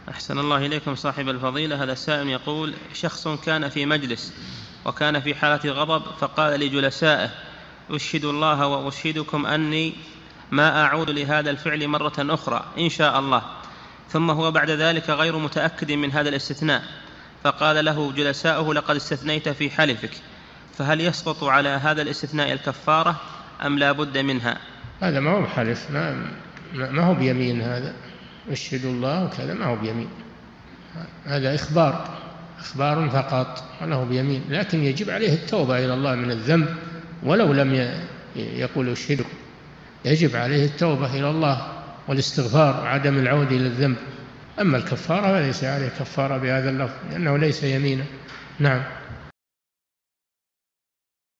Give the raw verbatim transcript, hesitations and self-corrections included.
أحسن الله إليكم صاحب الفضيلة. هذا سائل يقول: شخص كان في مجلس وكان في حالة غضب، فقال لجلسائه: أشهد الله وأشهدكم أني ما أعود لهذا الفعل مرة أخرى إن شاء الله، ثم هو بعد ذلك غير متأكد من هذا الاستثناء، فقال له جلساؤه: لقد استثنيت في حلفك، فهل يسقط على هذا الاستثناء الكفارة أم لا بد منها؟ هذا ما هو حلف، ما, ما هو بيمين، هذا أشهد الله وكذا ما هو بيمين، هذا إخبار إخبار فقط وله بيمين، لكن يجب عليه التوبة إلى الله من الذنب ولو لم يقول أشهدكم، يجب عليه التوبة إلى الله والاستغفار وعدم العودة إلى الذنب. أما الكفارة فليس عليه كفارة بهذا اللفظ لأنه ليس يمينا. نعم.